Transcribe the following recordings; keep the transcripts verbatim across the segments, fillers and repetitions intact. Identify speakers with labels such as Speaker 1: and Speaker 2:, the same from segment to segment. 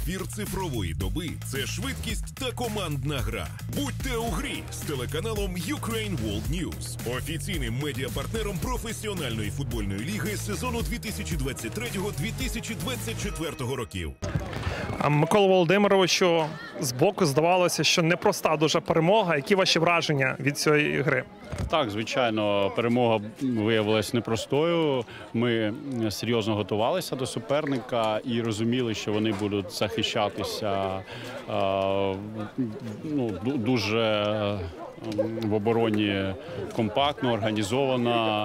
Speaker 1: Ефір цифрової доби – це швидкість та командна гра. Будьте у грі з телеканалом Ukraine World News, офіційним медіапартнером професіональної футбольної ліги сезону дві тисячі двадцять третього - дві тисячі двадцять четвертого років.
Speaker 2: Микола Володимировичу, збоку здавалося, що непроста дуже перемога. Які ваші враження від цієї гри?
Speaker 3: Так, звичайно, перемога виявилась непростою. Ми серйозно готувалися до суперника і розуміли, що вони будуть захищатися ну, дуже в обороні компактно, організовано.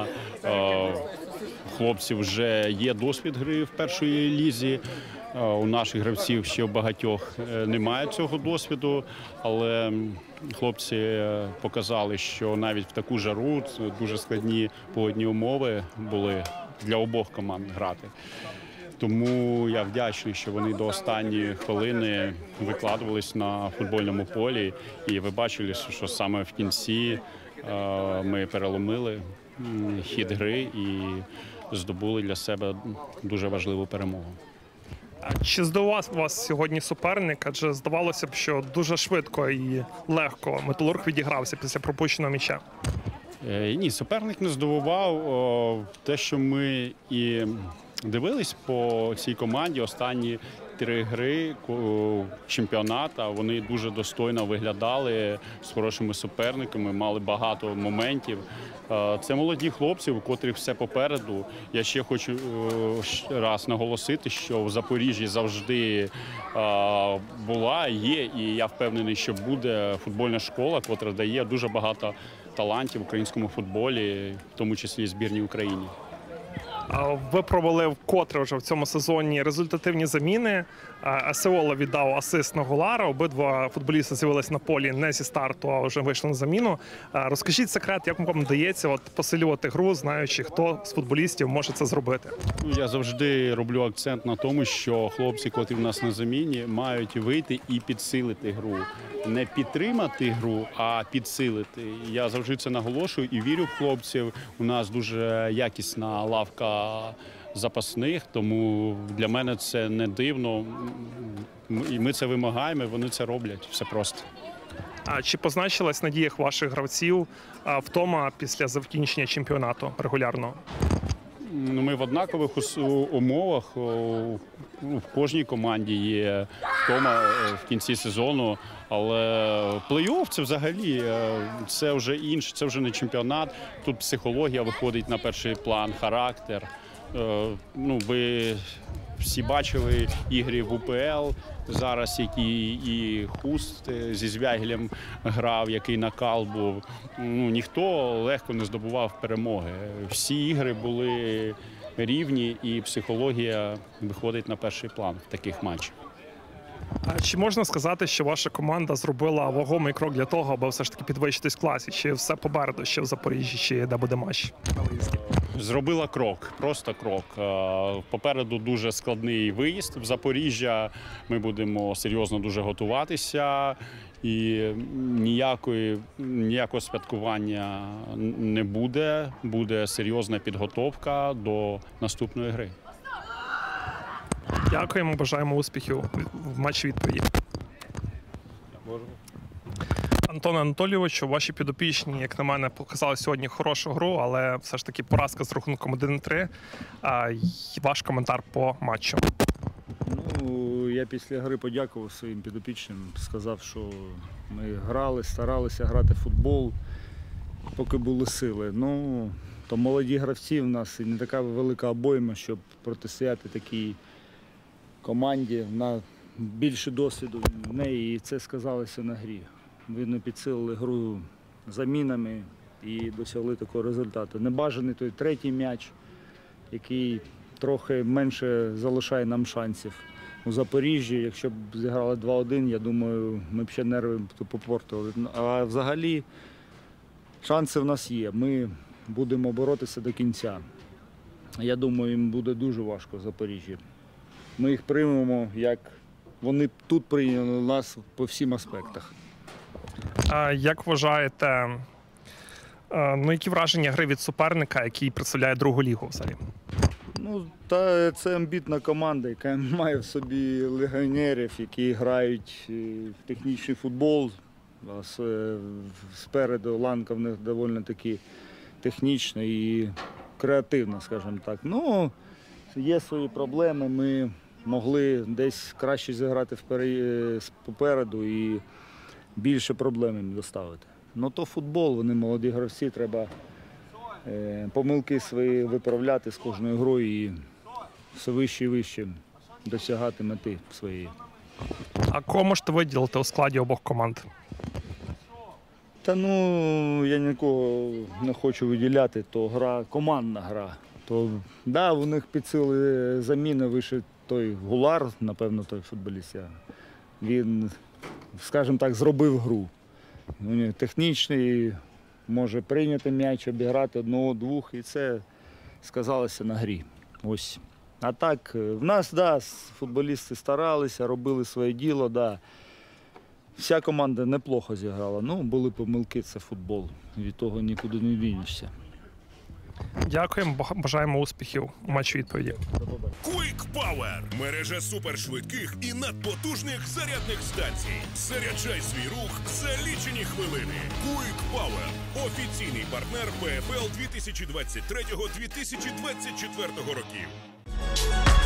Speaker 3: Хлопці вже є досвід гри в першій лізі. У наших гравців ще в багатьох немає цього досвіду, але хлопці показали, що навіть в таку жару дуже складні погодні умови були для обох команд грати. Тому я вдячний, що вони до останньої хвилини викладувались на футбольному полі. І ви бачили, що саме в кінці ми переломили хід гри і здобули для себе дуже важливу перемогу.
Speaker 2: Чи здивував вас сьогодні суперник? Адже здавалося б, що дуже швидко і легко Металург відігрався після пропущеного м'яча.
Speaker 3: Ні, суперник не здивував. Те, що ми і дивились по цій команді останні три гри чемпіонату, вони дуже достойно виглядали з хорошими суперниками, мали багато моментів. Це молоді хлопці, у котрих все попереду. Я ще хочу раз наголосити, що в Запоріжжі завжди була, є, і я впевнений, що буде футбольна школа, котра дає дуже багато талантів в українському футболі, в тому числі і збірній Україні.
Speaker 2: Ви провели вкотре вже в цьому сезоні результативні заміни. Асеола віддав асист на Голара. Обидва футболісти з'явились на полі не зі старту, а вже вийшли на заміну. Розкажіть секрет, як вам вдається от посилювати гру, знаючи, хто з футболістів може це зробити?
Speaker 3: Я завжди роблю акцент на тому, що хлопці, котрі в нас на заміні, мають вийти і підсилити гру. Не підтримати гру, а підсилити. Я завжди це наголошую і вірю в хлопців. У нас дуже якісна лавка запасних, тому для мене це не дивно. І ми це вимагаємо, і вони це роблять. Все просто.
Speaker 2: А чи позначилась на діях ваших гравців втома після закінчення чемпіонату регулярного?
Speaker 3: Ми в однакових умовах. В кожній команді є втома в кінці сезону, але плей-офф – це взагалі це вже інше, це вже не чемпіонат. Тут психологія виходить на перший план, характер. Ну, ви всі бачили ігри в УПЛ зараз, які і Хуст зі Звягелем грав, який накал був. Ну, ніхто легко не здобував перемоги. Всі ігри були рівні, і психологія виходить на перший план в таких матчах.
Speaker 2: А чи можна сказати, що ваша команда зробила вагомий крок для того, аби все ж таки підвищитись в класі? Чи все попереду, ще в Запоріжжі, чи де буде матч?
Speaker 3: Зробила крок, просто крок. Попереду дуже складний виїзд в Запоріжжя. Ми будемо серйозно дуже готуватися. І ніякої, ніякого святкування не буде. Буде серйозна підготовка до наступної гри.
Speaker 2: Дякуємо, бажаємо успіхів в матчі відповіді. Антоне Анатолійовичу, ваші підопічні, як на мене, показали сьогодні хорошу гру, але все ж таки поразка з рахунком один три. Ваш коментар по матчу?
Speaker 4: Ну, я після гри подякував своїм підопічним, сказав, що ми грали, старалися грати в футбол, поки були сили. Ну, то молоді гравці в нас і не така велика обойма, щоб протистояти такій команді. На більше досвіду в неї, і це сказалося на грі. Видно, підсилили гру замінами і досягли такого результату. Небажаний той третій м'яч, який трохи менше залишає нам шансів. У Запоріжжі, якщо б зіграли два один, я думаю, ми б ще нерви попортили. А взагалі шанси в нас є. Ми будемо боротися до кінця. Я думаю, їм буде дуже важко в Запоріжжі. Ми їх приймемо, як вони тут прийняли нас по всім аспектах.
Speaker 2: А як вважаєте, ну, які враження гри від суперника, який представляє другу лігу взагалі?
Speaker 4: Ну, та це амбітна команда, яка має в собі легіонерів, які грають в технічний футбол. А с- Спереду ланка в них доволі таки технічна і креативна, скажімо так. Ну, є свої проблеми, ми могли десь краще зіграти впере- попереду і більше проблем їм доставити. Ну то футбол, вони молоді гравці, треба е, помилки свої виправляти з кожною грою і все вище і вище досягати мети своєї.
Speaker 2: А кого можете виділити у складі обох команд?
Speaker 4: Та ну, я нікого не хочу виділяти, то гра, командна гра. То, да, у них під сили заміни вийшов той Гулар, напевно, той футболіст. я. Він, скажімо так, зробив гру. Він технічний, може прийняти м'яч, обіграти одного-двох, і це сказалося на грі. Ось. А так, в нас, да, футболісти старалися, робили своє діло, да. Вся команда неплохо зіграла. Ну, були помилки, це футбол. Від того нікуди не дінешся.
Speaker 2: Дякуємо, бага- бажаємо успіхів у матчі відповіді.
Speaker 1: Quick Power – мережа супершвидких і надпотужних зарядних станцій. Заряджай свій рух за лічені хвилини. Quick Power – офіційний партнер Пе Еф Ел дві тисячі двадцять третього - дві тисячі двадцять четвертого років.